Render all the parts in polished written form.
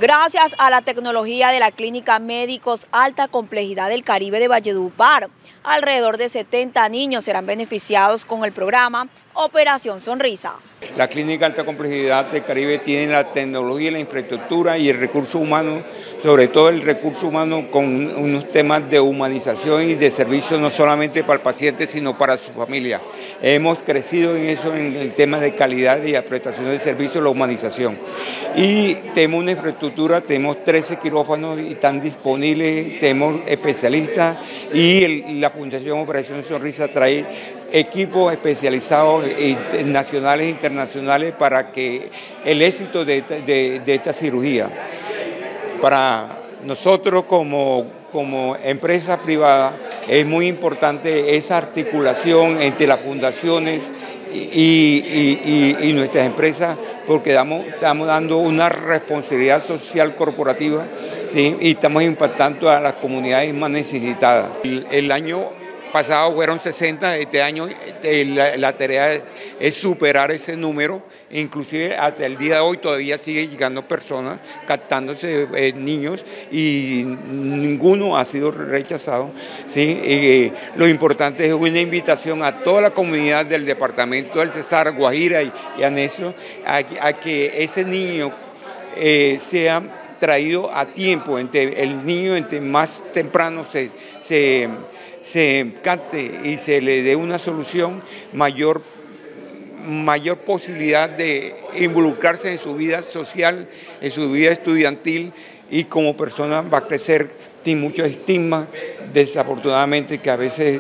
Gracias a la tecnología de la Clínica Médicos Alta Complejidad del Caribe de Valledupar, alrededor de 70 niños serán beneficiados con el programa Operación Sonrisa. La Clínica Alta Complejidad del Caribe tiene la tecnología, la infraestructura y el recurso humano, sobre todo el recurso humano con unos temas de humanización y de servicio no solamente para el paciente, sino para su familia. Hemos crecido en eso, en el tema de calidad y la prestación de servicio, la humanización. Y tenemos una infraestructura, tenemos 13 quirófanos y están disponibles, tenemos especialistas y la Fundación Operación Sonrisa trae equipos especializados nacionales e internacionales para que el éxito de esta cirugía. Para nosotros como empresa privada es muy importante esa articulación entre las fundaciones y nuestras empresas, porque estamos dando una responsabilidad social corporativa, ¿sí? Y estamos impactando a las comunidades más necesitadas. El año pasado fueron 60, este año la tarea es superar ese número, inclusive hasta el día de hoy todavía sigue llegando personas, captándose niños y ninguno ha sido rechazado, ¿sí? Lo importante es una invitación a toda la comunidad del departamento del Cesar, Guajira y anexos, a que ese niño sea traído a tiempo, el niño entre más temprano se capte y se le dé una solución, mayor posibilidad de involucrarse en su vida social, en su vida estudiantil, y como persona va a crecer sin mucho estigma, desafortunadamente, que a veces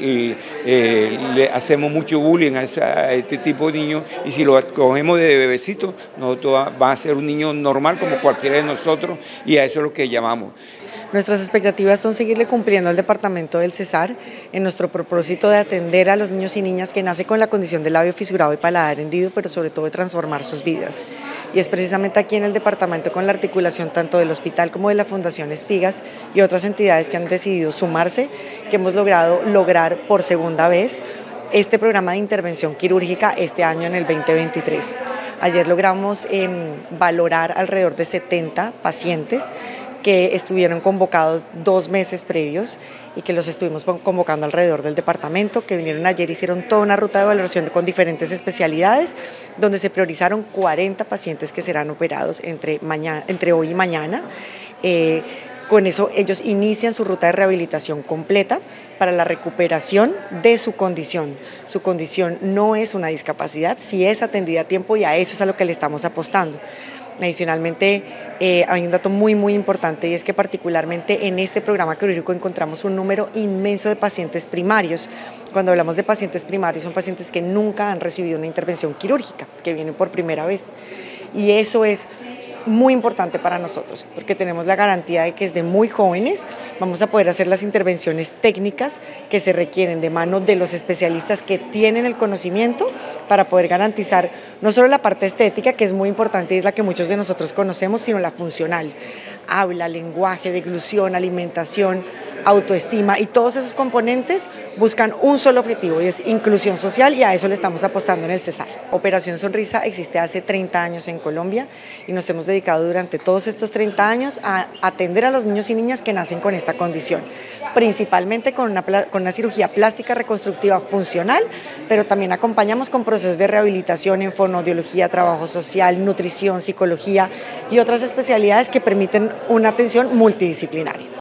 le hacemos mucho bullying a este tipo de niños, y si lo cogemos de bebecito, nosotros va a ser un niño normal como cualquiera de nosotros, y a eso es lo que llamamos. Nuestras expectativas son seguirle cumpliendo al departamento del Cesar en nuestro propósito de atender a los niños y niñas que nacen con la condición de labio fisurado y paladar hendido, pero sobre todo de transformar sus vidas. Y es precisamente aquí en el departamento, con la articulación tanto del hospital como de la Fundación Espigas y otras entidades que han decidido sumarse, que hemos lograr por segunda vez este programa de intervención quirúrgica este año en el 2023. Ayer logramos valorar alrededor de 70 pacientes que estuvieron convocados 2 meses previos y que los estuvimos convocando alrededor del departamento, que vinieron ayer, hicieron toda una ruta de valoración con diferentes especialidades, donde se priorizaron 40 pacientes que serán operados entre hoy y mañana. Con eso ellos inician su ruta de rehabilitación completa para la recuperación de su condición. Su condición no es una discapacidad, sí es atendida a tiempo, y a eso es a lo que le estamos apostando. Adicionalmente, hay un dato muy importante, y es que particularmente en este programa quirúrgico encontramos un número inmenso de pacientes primarios. Cuando hablamos de pacientes primarios, son pacientes que nunca han recibido una intervención quirúrgica, que vienen por primera vez. Y eso es muy importante para nosotros, porque tenemos la garantía de que desde muy jóvenes vamos a poder hacer las intervenciones técnicas que se requieren de mano de los especialistas que tienen el conocimiento, para poder garantizar no solo la parte estética, que es muy importante y es la que muchos de nosotros conocemos, sino la funcional. Habla, lenguaje, deglución, alimentación, autoestima, y todos esos componentes buscan un solo objetivo, y es inclusión social, y a eso le estamos apostando en el Cesar. Operación Sonrisa existe hace 30 años en Colombia, y nos hemos dedicado durante todos estos 30 años a atender a los niños y niñas que nacen con esta condición, principalmente con una cirugía plástica reconstructiva funcional, pero también acompañamos con procesos de rehabilitación en fonoaudiología, trabajo social, nutrición, psicología y otras especialidades que permiten una atención multidisciplinaria.